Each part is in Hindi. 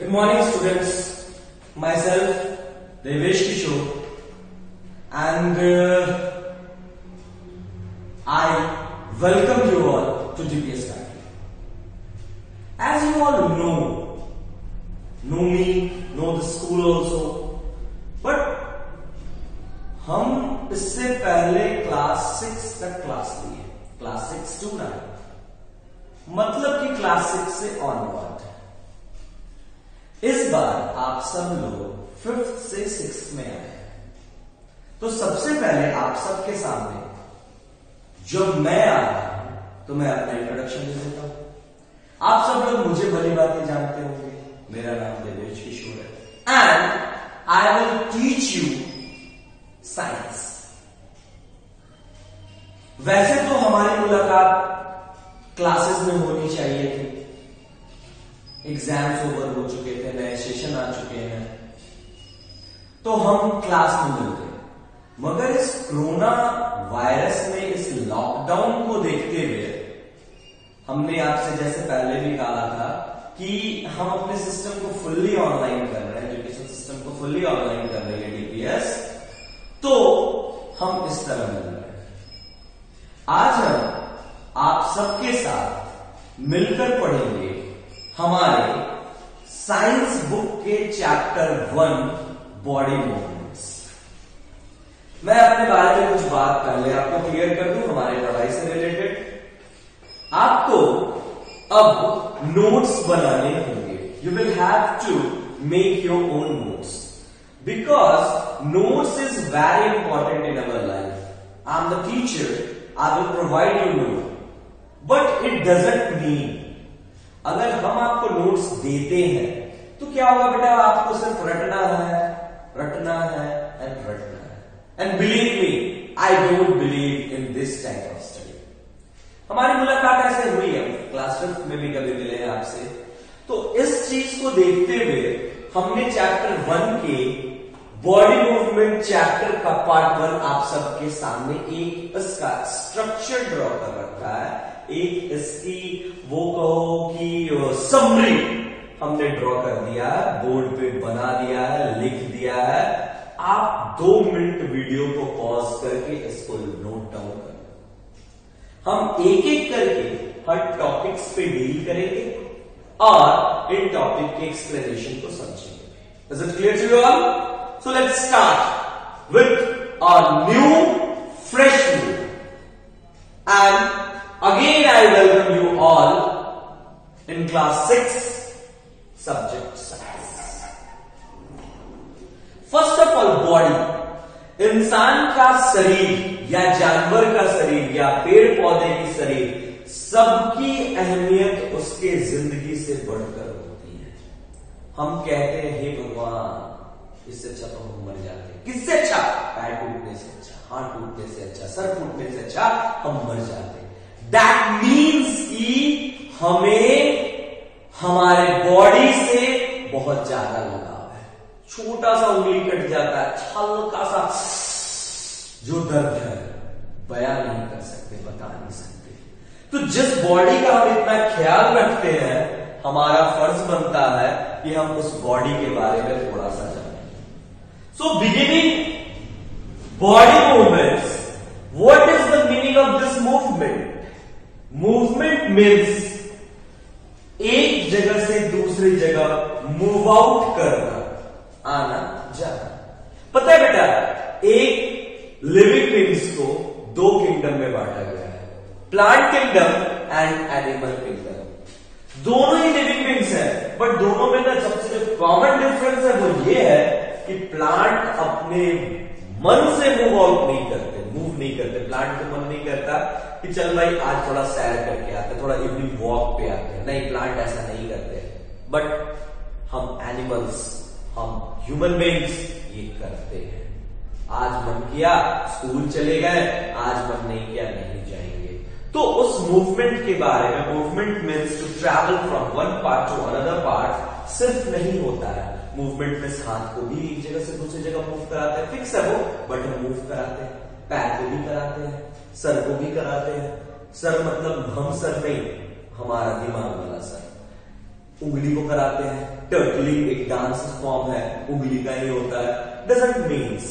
Good morning, students. Myself, Devesh Kishore, and I welcome you all to DPS Factory. As you all know me, know the school also, but हम इससे पहले क्लास 6 तक क्लास ली है, क्लास 6 to 9, मतलब कि क्लास 6 से ऑनवर्ड। इस बार आप सब लोग 5th से 6th में आए हैं, तो सबसे पहले आप सबके सामने जब मैं आ रहा हूं तो मैं अपना इंट्रोडक्शन दे देता हूं। आप सब लोग मुझे भली बातें जानते होंगे, मेरा नाम देवेश किशोर है and I will teach you science. वैसे तो हमारी मुलाकात क्लासेस में होनी चाहिए थी, एग्जाम्स ओवर हो चुके थे, नए सेशन आ चुके हैं, तो हम क्लास में मिलते। मगर इस कोरोना वायरस में, इस लॉकडाउन को देखते हुए हमने आपसे जैसे पहले भी कहा था कि हम अपने सिस्टम को फुल्ली ऑनलाइन कर रहे हैं, एजुकेशन सिस्टम को फुल्ली ऑनलाइन कर रहे हैं डीपीएस, तो हम इस तरह मिल रहे हैं। आज हम आप सबके साथ मिलकर पढ़ेंगे हमारे साइंस बुक के चैप्टर 1 बॉडी मूवमेंट्स। मैं अपने बारे में कुछ बात पहले आपको क्लियर कर दूं हमारे पढ़ाई से रिलेटेड। आपको अब नोट्स बनाने होंगे, you will have to make your own notes because notes is very important in our life. I am the teacher, I will provide you note, but it doesn't mean अगर हम आपको नोट्स देते हैं तो क्या होगा बेटा, आपको सिर्फ रटना है एंड रटना है। And believe me, I don't believe in this type of study. हमारी मुलाकात ऐसे हुई है, क्लास 5th में भी कभी मिले हैं आपसे, तो इस चीज को देखते हुए हमने चैप्टर 1 के बॉडी मूवमेंट चैप्टर का पार्ट 1 आप सबके सामने एक इसका स्ट्रक्चर ड्रॉ कर रखा है, एक इसकी वो कहो कि समरी हमने ड्रॉ कर दिया है, बोर्ड पे बना दिया है, लिख दिया है। आप 2 मिनट वीडियो को पॉज करके इसको नोट डाउन करें। हम एक एक करके हर टॉपिक्स पे डील करेंगे और इन टॉपिक के एक्सप्लेनेशन को समझेंगे। Is it clear to you all? So let's start with our new fresh move and again I welcome you all in class 6 subject science. First of all, body, इंसान का शरीर या जानवर का शरीर या पेड़ पौधे की शरीर, सबकी अहमियत उसके जिंदगी से बढ़कर होती है। हम कहते हैं हे भगवान, इससे अच्छा तो हम मर जाते हैं। किससे अच्छा? पैर टूटने से अच्छा, हाथ टूटने से अच्छा, सर फूटने से अच्छा हम मर जाते हैं। That means कि हमें हमारे बॉडी से बहुत ज्यादा लगाव है। छोटा सा उंगली कट जाता है, हल्का सा जो दर्द है बयां नहीं कर सकते, बता नहीं सकते। तो जिस बॉडी का हम इतना ख्याल रखते हैं, हमारा फर्ज बनता है कि हम उस बॉडी के बारे में थोड़ा सा जानें। So beginning body movements, what is the meaning of this movement? Movement means एक जगह से दूसरी जगह मूव आउट करना, आना जाना। पता है बेटा, एक लिविंग थिंग्स को 2 किंगडम में बांटा गया है, plant kingdom and animal kingdom. दोनों ही लिविंग थिंग्स है, बट दोनों में ना सबसे जो कॉमन डिफरेंस है वो ये है कि प्लांट अपने मन से मूव आउट नहीं करते, मूव नहीं करते। प्लांट को मन नहीं करता कि चल भाई आज थोड़ा सैर करके आते, थोड़ा इवनिंग वॉक पे आते हैं, नहीं, प्लांट ऐसा नहीं करते। बट हम एनिमल्स, हम ह्यूमन बीइंग्स ये करते हैं। आज मन किया स्कूल चले गए, आज मन नहीं किया नहीं जाएंगे। तो उस मूवमेंट के बारे में, movement means to travel from one part to another part, सिर्फ नहीं होता है मूवमेंट में हाथ को भी एक जगह से दूसरी जगह मूव कराते हैं, फिक्स है वो, बट हम मूव कराते हैं। पैर को भी कराते हैं, सर को भी कराते हैं। सर मतलब हम सर नहीं, हमारा दिमाग वाला सर। उंगली को कराते हैं, टर्टलिंग एक डांस फॉर्म है, उंगली का ही होता है, डजंट मीन्स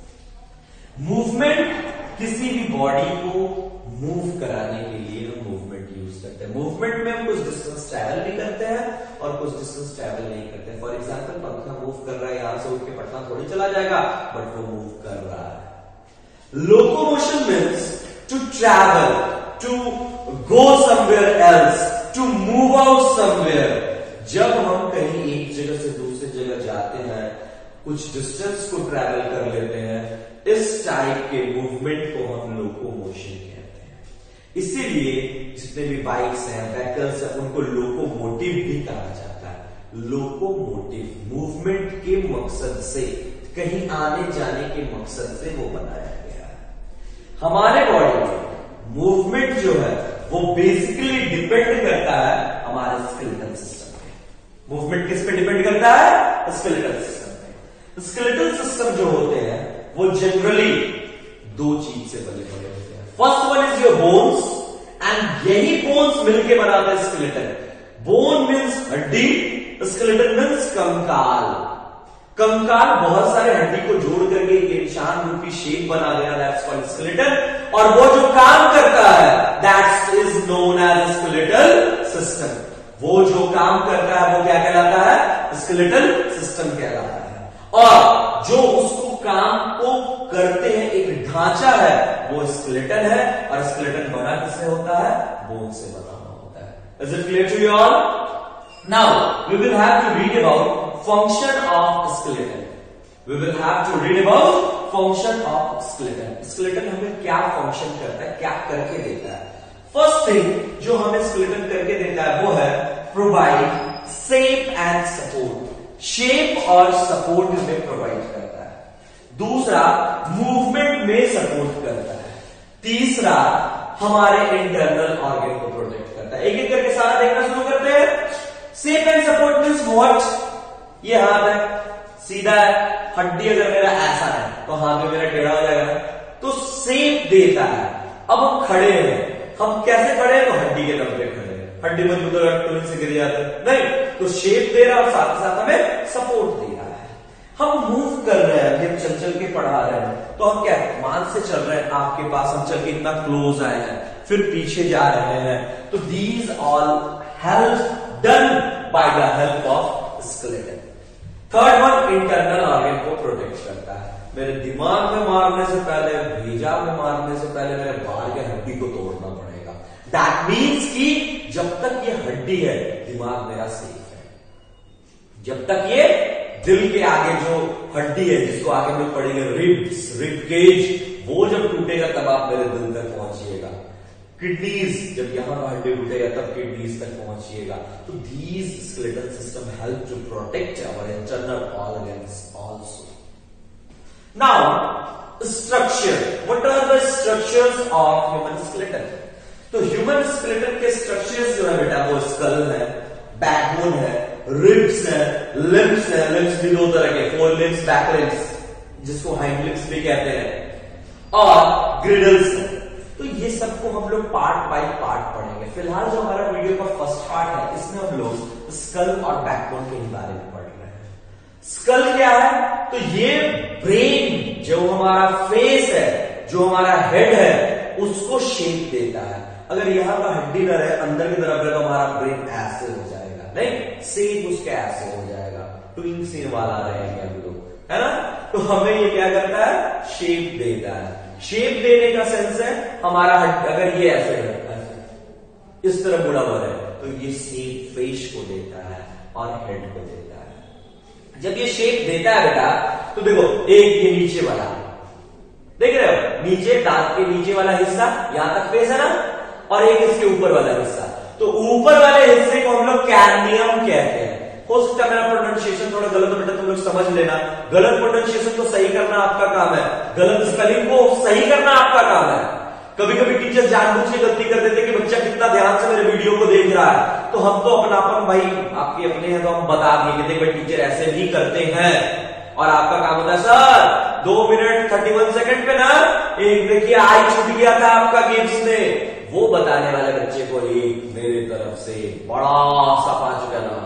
मूवमेंट। किसी भी बॉडी को मूव कराने के लिए हम मूवमेंट यूज करते हैं। मूवमेंट में हम कुछ डिस्टेंस ट्रैवल भी करते हैं और कुछ डिस्टेंस ट्रैवल नहीं करते। फॉर एग्जांपल पंखा मूव कर रहा है, यहां से उठ के पटना थोड़ी चला जाएगा, बट वो मूव कर रहा है। Locomotion means to travel, to go somewhere else, to move out somewhere. जब हम कहीं एक जगह से दूसरी जगह जाते हैं, कुछ डिस्टेंस को ट्रैवल कर लेते हैं, इस टाइप के मूवमेंट को हम लोकोमोशन कहते हैं। इसीलिए जितने भी बाइक्स हैं, व्हीकल्स हैं, उनको लोकोमोटिव भी कहा जाता है। लोकोमोटिव मूवमेंट के मकसद से, कहीं आने जाने के मकसद से वो बनाया गया है। हमारे बॉडी में मूवमेंट जो है वो बेसिकली डिपेंड करता है हमारे स्केलेटल सिस्टम पे। मूवमेंट किस पे डिपेंड करता है? स्केलेटल सिस्टम पे। स्केलेटल सिस्टम जो होते हैं वो जनरली दो चीज से बने पड़े होते हैं। First one is your bones, and यही बोन्स मिलके बनाते हैं स्केलेटन। बोन मीन्स हड्डी, स्केलेटन मीन्स कंकाल। कंकाल बहुत सारे हड्डी को जोड़ करके एक इंसान रूपी शेप बना देना, दैट्स कॉल्ड स्केलेटन। और वो जो काम करता है that is known as skeletal system. वो जो काम करता है वो क्या कहलाता है? स्केलेटल सिस्टम कहलाता है। और जो उसको काम को करते हैं एक ढांचा है वो स्केलेटन है, और स्केलेटन बना किससे होता है? बोन से बना हुआ होता है। Is it clear to you all? Now we will have to read about function of skeleton. We will have to read about function of skeleton. Skeleton हमें क्या फंक्शन करता है, क्या करके देता है? फर्स्ट थिंग जो हमें स्केलेटन करके देता है वो है provide shape and support. Shape और सपोर्ट हमें प्रोवाइड करता है। दूसरा मूवमेंट में सपोर्ट करता है। तीसरा हमारे इंटरनल ऑर्गन को प्रोटेक्ट करता है। एक एक करके सारा देखना शुरू करते हैं। Shape and support means what? ये हाथ है, सीधा है, हड्डी अगर मेरा ऐसा है तो हाथ में मेरा टेढ़ा हो जाएगा, तो शेप देता है। अब हम खड़े हैं, हम कैसे खड़े हैं? तो हड्डी के दम पे खड़े हैं। हड्डी मजबूत होगा तुरंत से गिर जाते हैं, नहीं, तो शेप दे रहा है और साथ साथ हमें सपोर्ट दे रहा है। हम मूव कर रहे हैं, हम चल चल के पढ़ा रहे हैं, तो हम क्या मान से चल रहे हैं आपके पास, हम चल के इतना क्लोज आए हैं, फिर पीछे जा रहे हैं, तो these all help done by the help of skeleton. Third one internal organ को प्रोटेक्ट करता है। मेरे दिमाग में मारने से पहले, भेजा में मारने से पहले मेरे बाहर के हड्डी को तोड़ना पड़ेगा। दैट मीन्स कि जब तक ये हड्डी है दिमाग मेरा सेफ है। जब तक ये दिल के आगे जो हड्डी है जिसको आगे में पड़ेंगे रिब्स, रिब केज, वो जब टूटेगा तब आप मेरे दिल तक पहुंचिएगा। किडनीज, जब यहां का हड्डी टूटेगा तब किडनीज तक पहुंचिएगा। तो these skeletal system help to protect our internal organs also. Now structure, what are the structures of human skeleton? तो ह्यूमन स्केलेटन के स्ट्रक्चर्स जो है बेटा वो स्कल है, बैकबोन है, रिब्स है, लिम्स है। लिम्स भी दो तरह के, फोर लिम्स, बैक लिम्स, जिसको हाइंड लिम्स भी कहते हैं, और ग्रिडल्स है। तो ये सबको हम लोग पार्ट बाय पार्ट पढ़ेंगे। फिलहाल जो हमारा वीडियो का फर्स्ट पार्ट है इसमें हम लोग स्कल और बैकबोन के ही बारे में पढ़ रहे हैं। स्कल क्या है? तो ये ब्रेन, जो हमारा फेस है, जो हमारा हेड है, उसको शेप देता है। अगर यहां का हड्डी न रहे, अंदर की तरफ रहे, तो हमारा ब्रेन ऐसे हो जाएगा, नहीं, सेप उसका ऐसे हो जाएगा, ट्विन सेप वाला रहेंगे हम लोग, है ना? तो हमें ये क्या करता है? शेप देता है। शेप देने का सेंस है हमारा अगर ये ऐसे है, इस तरह मुड़ा हुआ है, तो ये शेप फेस को देता है और हेड को देता है। जब ये शेप देता है बेटा, तो देखो एक ये नीचे वाला, देख रहे हो, नीचे दांत के नीचे वाला हिस्सा, यहां तक फेस है ना, और एक इसके ऊपर वाला हिस्सा। तो ऊपर वाले हिस्से को हम लोग कैर्नियम कहते हैं। हो सकता है मेरा प्रोनाउंसिएशन थोड़ा गलत हो बेटा, तुम लोग समझ लेना। गलत प्रोनाउंसिएशन को सही करना आपका काम है, गलत स्पेलिंग को सही करना आपका काम है। कभी कभी टीचर जानबूझ के गलती कर देते कि बच्चा कितना ध्यान से मेरे वीडियो को देख रहा है, तो हम तो अपनापन, भाई आपके अपने हैं तो हम बता दिए कि देखो टीचर ऐसे भी करते हैं, और आपका काम होता है सर 2 मिनट 31 सेकंड पे ना एक देखिए आई छूट गया था आपका गेम्स में, वो बताने वाले बच्चे को एक मेरे तरफ से बड़ा सा 5 रुपया इनाम।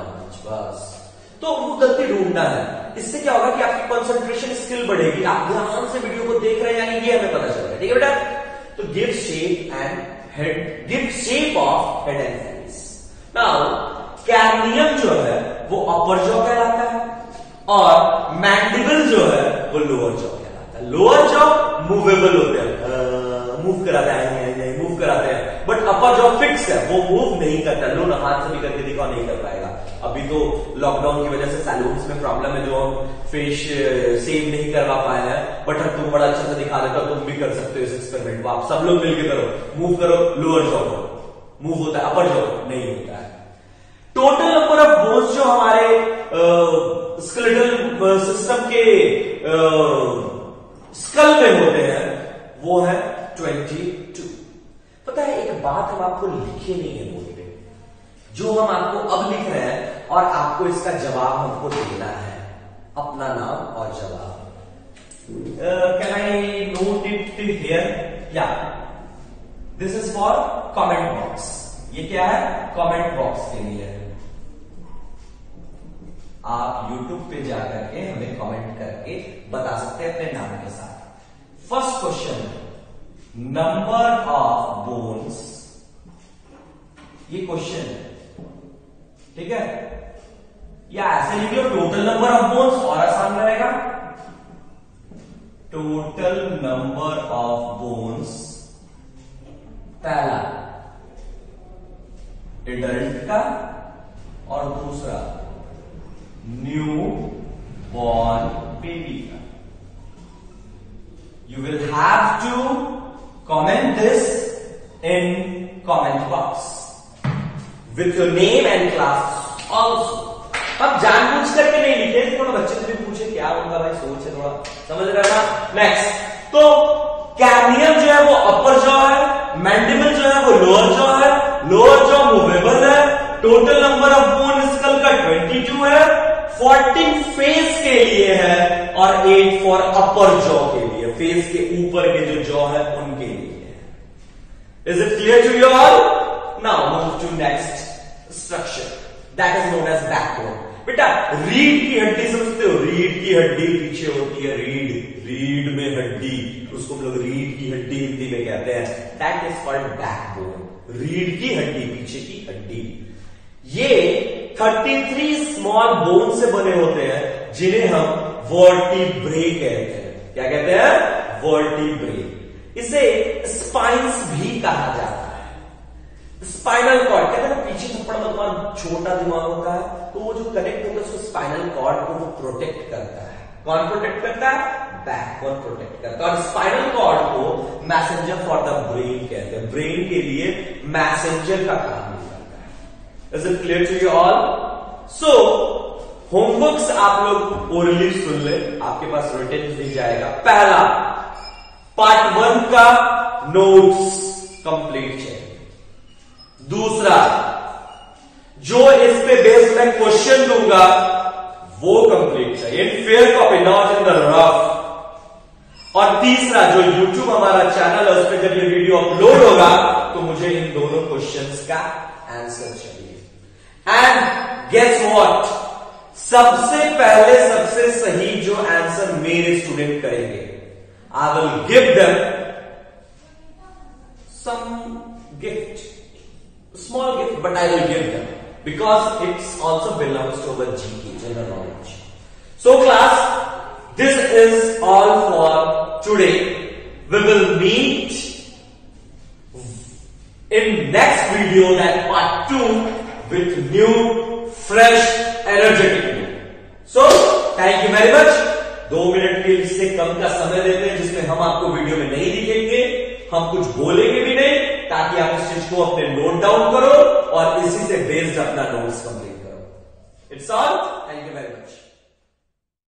बस। तो वो गलती ढूंढना है। इससे क्या होगा कि आपकी कंसंट्रेशन स्किल बढ़ेगी, आप ध्यान से वीडियो को देख रहे हैं, यानी ये हमें पता चल रहा है। ठीक है बेटा? तो give shape and head, give shape of head and face. Now cranium जो है वो अपर जॉ कहलाता है और मैंडिबल जो है वो लोअर जॉ कहलाता है। लोअर जॉ मूवेबल होते हैं, मूव कराते हैं, मूव कराते हैं, बट अपर जॉ फिक्स है, वो मूव नहीं करता। लो ना हाथ से भी करके दिखाओ, नहीं कर पाएगा। अभी तो लॉकडाउन की वजह से सैलून्स में प्रॉब्लम है, जो हम फेस सेव नहीं करवा पाए हैं, बट अब तुम बड़ा अच्छा से दिखा देता हो, तुम भी कर सकते हो इस एक्सपेरिमेंट को। आप सब लोग मिलकर करो, मूव करो, लोअर जॉ को मूव होता है, अपर जॉ नहीं होता है। टोटल नंबर ऑफ बोन्स जो हमारे स्केलेटल सिस्टम के स्कल में होते हैं वो है 22। पता है एक बात हम आपको लिखे नहीं है बोर्ड पे, जो हम आपको अब लिख रहे हैं और आपको इसका जवाब हमको देना है, अपना नाम और जवाब। Can I note it here? या this is for comment box. ये क्या है? कमेंट बॉक्स के लिए। आप YouTube पे जाकर के हमें कमेंट करके बता सकते हैं अपने नाम के साथ। First question, number of bones, ये क्वेश्चन है, ठीक है? या ऐसे लिख लो टोटल नंबर ऑफ बोन्स, और आसान रहेगा। टोटल नंबर ऑफ बोन्स, पहला एडल्ट का और दूसरा न्यू बॉर्न बेबी का। You will have to comment this in comment box with your name and class also. अब जानबूझ करके नहीं लिखे, थोड़ा बच्चे से भी पूछे क्या उनका भाई सोच है, थोड़ा समझ रहे ना। नेक्स्ट, तो कैर्नियम जो है वो अपर जॉ है, मैंडिबल जो है वो लोअर जॉ है, लोअर जॉ मूवेबल है, total number of bone skull का 22 है, 14 फेस के लिए है और 8 फॉर अपर जॉ के लिए, फेस के ऊपर के जो जॉ है उनके लिए है। Is it clear to you all? Now move to next structure that is known as backbone. बेटा रीढ़ की हड्डी समझते हो? रीढ़ की हड्डी पीछे होती है, रीढ़ में हड्डी, उसको हम लोग रीढ़ की हड्डी हिंदी में कहते हैं, दैट इज कॉल्ड बैकबोन। रीढ़ की हड्डी, पीछे की हड्डी। ये 33 स्मॉल बोन से बने होते हैं जिन्हें हम वर्टिब्रे कहते हैं। क्या कहते हैं? वर्टिब्रे। इसे स्पाइन्स भी कहा जाता है। स्पाइनल कॉर्ड कहते हैं ना, पीछे थप्पड़ मत मार, छोटा दिमाग होता है, तो वो जो कनेक्ट होता है उसको स्पाइनल कॉर्ड को वो प्रोटेक्ट करता है। कौन प्रोटेक्ट करता है? बैकबोन प्रोटेक्ट करता है। और स्पाइनल कॉर्ड को मैसेंजर फॉर द ब्रेन कहते हैं, ब्रेन के लिए मैसेंजर का काम करता है। Is it clear to you all? So homeworks आप लोग ओरली सुन ले, आपके पास रिटन भी जाएगा। पहला पार्ट 1 का नोट्स कंप्लीट चाहिए। दूसरा जो इस पे बेस्ड मैं क्वेश्चन दूंगा वो कंप्लीट चाहिए in fair copy, not in the rough. और तीसरा जो YouTube हमारा चैनल है उस पर जब ये वीडियो अपलोड होगा तो मुझे इन दोनों क्वेश्चंस का आंसर चाहिए। एंड गेस व्हाट, सबसे पहले सबसे सही जो आंसर मेरे स्टूडेंट करेंगे, I will give them some gift, small gift, but I will give them because it's also belongs to our GK, general knowledge. So class, this is all for today. We will meet in next video, that part 2 with new, fresh, energetic video. So thank you very much. 2 minute के इससे कम का समय देते हैं जिसमें हम आपको वीडियो में नहीं दिखेंगे, हम कुछ बोलेंगे भी नहीं, ताकि आप इस चीज को अपने नोट डाउन करो और इसी से बेस्ड अपना नोट्स कंप्लीट करो। It's all, thank you very much.